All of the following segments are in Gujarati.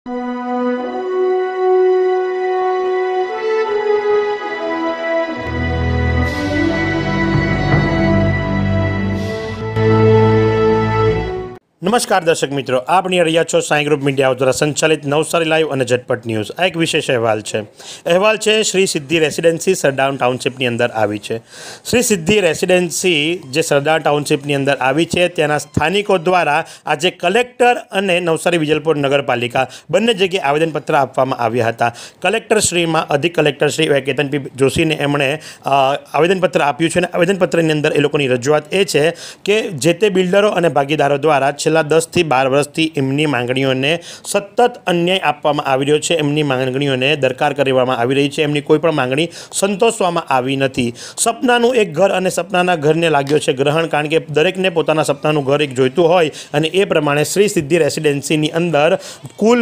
નમસ્કાર દર્શક મિત્રો, આપ નિહાળી રહ્યા છો સાંઈ ગ્રુપ મીડિયા દ્વારા સંચાલિત નવસારી લાઈવ અને ઝટપટ ન્યૂઝ। આ એક વિશેષ અહેવાલ છે શ્રી સિદ્ધિ રેસિડેન્સી સરદાર ટાઉનશીપની અંદર આવી છે। શ્રી સિદ્ધિ રેસિડેન્સી જે સરદાર ટાઉનશીપની અંદર આવી છે ત્યાંના સ્થાનિકો દ્વારા આજે કલેક્ટર અને નવસારી વિજલપોર નગરપાલિકા બંને જગ્યાએ આવેદનપત્ર આપવામાં આવ્યા હતા। કલેક્ટરશ્રીમાં અધિક કલેક્ટરશ્રી કેતન પી જોશીને એમણે આવેદનપત્ર આપ્યું છે અને આવેદનપત્રની અંદર એ લોકોની રજૂઆત એ છે કે જે તે બિલ્ડરો અને ભાગીદારો દ્વારા છેલ્લા 10 થી 12 વર્ષથી એમની માંગણીઓને સતત અન્યાય આપવામાં આવી રહ્યો છે। એમની માંગણીઓને દરકાર કરવામાં આવી રહી છે। એમની કોઈ પણ માંગણી સંતોષવામાં આવી નથી। સપનાનું એક ઘર અને સપનાના ઘરને લાગ્યો છે ગ્રહણ, કારણ કે દરેકને પોતાના સપનાનું ઘર એક જોઈતું હોય અને એ પ્રમાણે શ્રી સિદ્ધિ રેસિડેન્સીની અંદર કુલ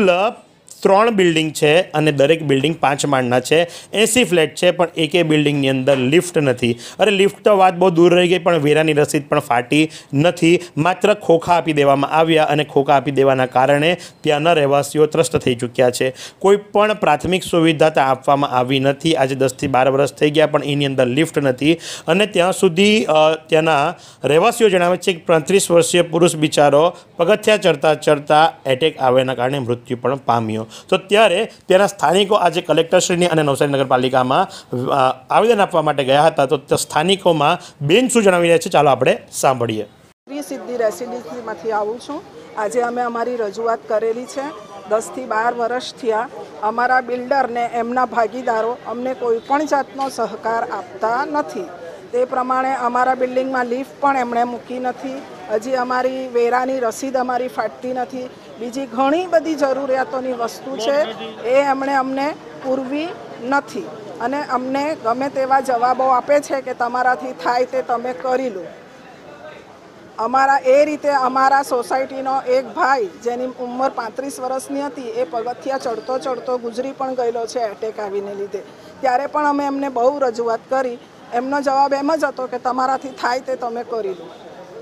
3 બિલ્ડિંગ છે અને દરેક બિલ્ડિંગ 5 માળના છે। 80 ફ્લેટ છે પણ એકે બિલ્ડિંગની અંદર લિફ્ટ નથી। અરે લિફ્ટ તો વાત બહુ દૂર રહી ગઈ, પણ વેરાની રસીદ પણ ફાટી નથી। માત્ર ખોખા આપી દેવામાં આવ્યા અને ખોખા આપી દેવાના કારણે ત્યાંના રહેવાસીઓ ત્રસ્ત થઈ ચૂક્યા છે। કોઈ પણ પ્રાથમિક સુવિધા ત્યાં આપવામાં આવી નથી। આજે 10 થી 12 વર્ષ થઈ ગયા પણ એની અંદર લિફ્ટ નથી અને ત્યાં સુધી ત્યાંના રહેવાસીઓ જણાવે છે કે 35 વર્ષીય પુરુષ બિચારો પગથિયા ચડતા ચડતા એટેક આવ્યાના કારણે મૃત્યુ પણ પામ્યો। તો ત્યારે તેના સ્થાનિકો આજે કલેક્ટરશ્રીની અને નવસારી નગરપાલિકામાં આવેદન આપવા માટે ગયા હતા। તો સ્થાનિકોમાં બેન શું જણાવી રહ્યા છે ચાલો આપણે સાંભળીએ। શ્રી સિદ્ધિ રેસિડેન્સીમાંથી આવું છું। આજે અમે અમારી રજૂઆત કરેલી છે। 10 થી 12 વર્ષ થયા અમારા બિલ્ડરને એમના ભાગીદારો અમને કોઈ પણ જાતનો સહકાર આપતા નથી। તે પ્રમાણે અમારા બિલ્ડિંગમાં લિફ્ટ પણ એમણે મૂકી નથી। હજી અમારી વેરાની રસીદ અમારી ફાટતી નથી। બીજી ઘણી બધી જરૂરિયાતોની વસ્તુ છે એ એમણે અમને પૂરવી નથી અને અમને ગમે તેવા જવાબો આપે છે કે તમારાથી થાય તે તમે કરી લો। અમારા એ રીતે અમારા સોસાયટીનો એક ભાઈ જેની ઉંમર 35 વર્ષની હતી એ પગથિયા ચડતો ચડતો ગુજરી પણ ગયેલો છે એટેક આવીને લીધે। ત્યારે પણ અમે એમને બહુ રજૂઆત કરી। એમનો જવાબ એમ જ હતો કે તમારાથી થાય તે તમે કરી લો।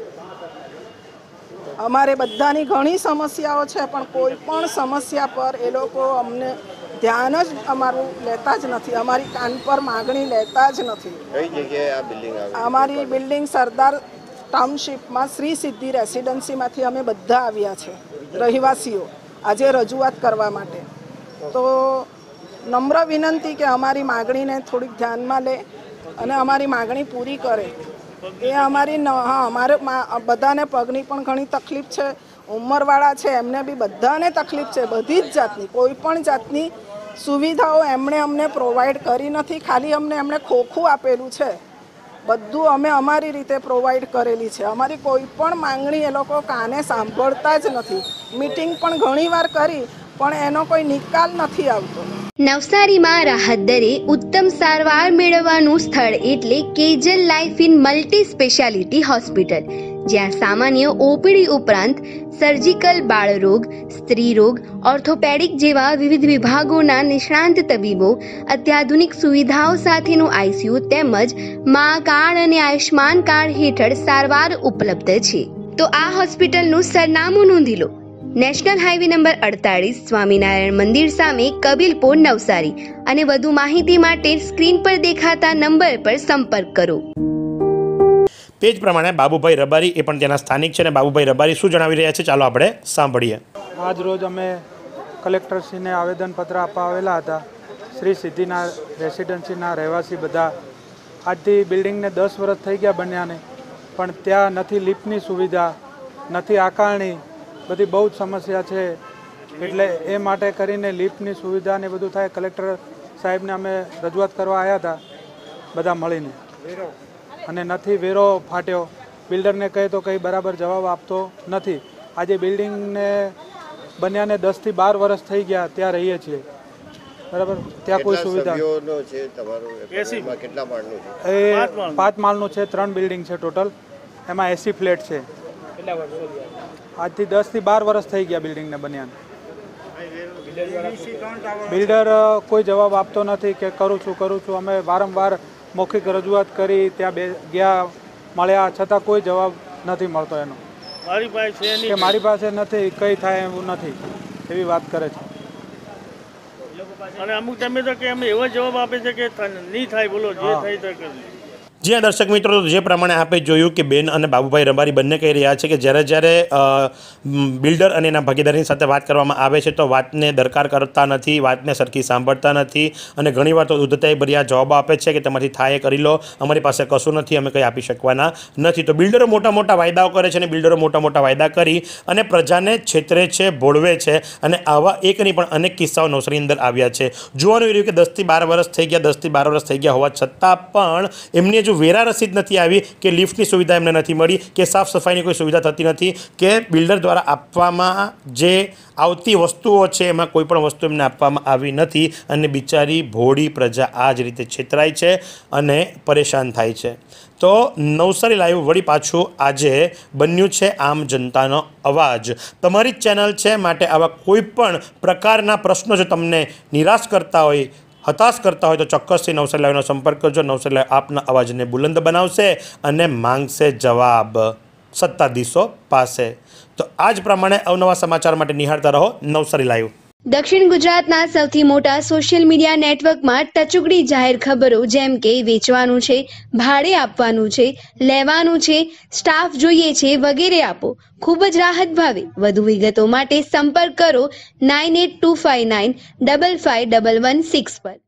અમારે બધાની ઘણી સમસ્યાઓ છે પણ કોઈ પણ સમસ્યા પર એ લોકો અમને ધ્યાન જ અમારું લેતા જ નથી। અમારી કાન પર માગણી લેતા જ નથી। કઈ જગ્યાએ આ બિલ્ડિંગ આવે? અમારી બિલ્ડિંગ સરદાર ટાઉનશીપમાં શ્રી સિદ્ધિ રેસિડેન્સીમાંથી અમે બધા આવ્યા છે રહેવાસીઓ આજે રજૂઆત કરવા માટે। તો નમ્ર વિનંતી કે અમારી માગણીને થોડીક ધ્યાનમાં લે અને અમારી માગણી પૂરી કરે। એ અમારી અમારે બધાને પગની પણ ઘણી તકલીફ છે, ઉંમરવાળા છે એમને બી બધાને તકલીફ છે। બધી જ જાતની કોઈ પણ જાતની સુવિધાઓ એમણે અમને પ્રોવાઈડ કરી નથી। ખાલી અમને એમણે ખોખું આપેલું છે। બધું અમે અમારી રીતે પ્રોવાઈડ કરેલી છે। અમારી કોઈ પણ માંગણી એ લોકો કાને સાંભળતા જ નથી। મીટિંગ પણ ઘણીવાર કરી પણ એનો કોઈ નિકાલ નથી આવતો। નવસારીમાં રાહત દરે ઉત્તમ સારવાર મેળવવાનું સ્થળ એટલે Kejal life in multi speciality hospital, જ્યાં સામાન્ય ઓપીડી ઉપરાંત સર્જિકલ, બાળરોગ, સ્ત્રીરોગ, ઓર્થોપેડિક જેવા વિવિધ વિભાગોના નિષ્ણાંત તબીબો, અત્યાધુનિક સુવિધાઓ સાથેનું આઈસીયુ તેમજ મા કાર્ડ અને આયુષ્માન કાર્ડ હેઠળ સારવાર ઉપલબ્ધ છે। તો આ હોસ્પિટલનું સરનામું નોંધી લો। નેશનલ હાઈવે નંબર 48 સ્વામિનારાયણ મંદિર સામે, કબીલપુર, નવસારી। અને વધુ માહિતી માટે સ્ક્રીન પર દેખાતા નંબર પર સંપર્ક કરો। તે જ પ્રમાણે બાબુભાઈ રબારી એ પણ તેના સ્થાનિક છે અને બાબુભાઈ રબારી શું જણાવી રહ્યા છે ચાલો આપણે સાંભળીએ। આજ રોજ અમે કલેક્ટરશ્રીને આવેદનપત્ર આપવા આવેલા હતા। શ્રી સિદ્ધિના રેસિડેન્સીના રહેવાસી બધા આજથી બિલ્ડિંગને 10 વર્ષ થઈ ગયા બન્યાને, પણ ત્યાં નથી લિફ્ટની સુવિધા, નથી આકારણી, બધી બહુ જ સમસ્યા છે। એટલે એ માટે કરીને લિફ્ટની સુવિધા ને બધું થાય। કલેક્ટર સાહેબને અમે રજૂઆત કરવા આવ્યા હતા બધા મળીને, અને નથી વેરો ફાટ્યો। બિલ્ડરને કહે તો કંઈ બરાબર જવાબ આપતો નથી। આજે બિલ્ડિંગને બન્યાને 10 થી 12 વર્ષ થઈ ગયા ત્યાં રહીએ છીએ, બરાબર। ત્યાં કોઈ સુવિધા કેટલા માળનું છે? એ 5 માળનું છે। 3 બિલ્ડિંગ છે ટોટલ, એમાં 80 ફ્લેટ છે। આજથી 10 થી 12 વર્ષ થઈ ગયા બિલ્ડિંગને બન્યાને। બિલ્ડર કોઈ જવાબ આપતો નથી કે કરું છું। અમે વારંવાર મૌખિક રજૂઆત કરી, ત્યાં ગયા, મળ્યા, છતાં કોઈ જવાબ નથી મળતો એનો। મારી પાસે નથી, કંઈ થાય એવું નથી એવી વાત કરે છે। અને અમુક ટાઈમે તો કે અમે એવો જવાબ આપે છે કે નહીં થાય, બોલો જે થાય તો કરી. જી હા દર્શક મિત્રો, જે પ્રમાણે આપણે જોયું કે બેન અને બાબુભાઈ રબારી બંને કહી રહ્યા છે કે જ્યારે બિલ્ડર અને એના ભાગીદારની સાથે વાત કરવામાં આવે છે તો વાતને દરકાર કરતા નથી, વાતને સરખી સાંભળતા નથી અને ઘણીવાર તો ઉદ્ધતાઈ ભર્યા જવાબો આપે છે કે તમારી થાય કરી લો, અમારી પાસે કશું નથી, અમે કંઈ આપી શકવાના નથી. તો બિલ્ડરો મોટા મોટા વાયદાઓ કરે છે અને બિલ્ડરો મોટા મોટા વાયદા કરી અને પ્રજાને છેતરે છે, ભોળવે છે અને આવા એક નહીં પણ અનેક કિસ્સાઓ નવસારીની અંદર આવ્યા છે. જોવાનું એ રહ્યું કે 10 થી 12 વર્ષ થઈ ગયા, 10 થી 12 વર્ષ થઈ ગયા હોવા છતાં પણ એમની વેરા રસીદ નથી આવી, કે લિફ્ટની સુવિધા એમને નથી મળી, કે સાફ સફાઈની કોઈ સુવિધા થતી નથી, કે બિલ્ડર દ્વારા આપવામાં જે આવતી વસ્તુઓ છે એમાં કોઈ પણ વસ્તુ એમને આપવામાં આવી નથી અને બિચારી ભોળી પ્રજા આ જ રીતે છેતરાય છે અને પરેશાન થાય છે. તો નવસારી લાઈવ વળી પાછું આજે બન્યું છે આમ જનતાનો અવાજ. તમારી જ ચેનલ છે, માટે આવા કોઈ પણ પ્રકારના પ્રશ્નો જો તમને નિરાશ કરતા હોય, હતાશ કરતા હોય તો ચોક્કસથી નવસારી લાઈવનો સંપર્ક કરજો. નવસારી લાઈવ આપના અવાજને બુલંદ બનાવશે અને માંગશે જવાબ સત્તાધીશો પાસે. તો આ જ પ્રમાણે અવનવા સમાચાર માટે નિહાળતા રહો નવસારી લાઈવ. દક્ષિણ ગુજરાતના સૌથી મોટા સોશિયલ મીડિયા નેટવર્કમાં ટચુકડી જાહેર ખબરો જેમ કે વેચવાનું છે, ભાડે આપવાનું છે, લેવાનું છે, સ્ટાફ જોઈએ છે વગેરે આપો ખૂબ જ રાહત ભાવે. વધુ વિગતો માટે સંપર્ક કરો 9825955116 પર.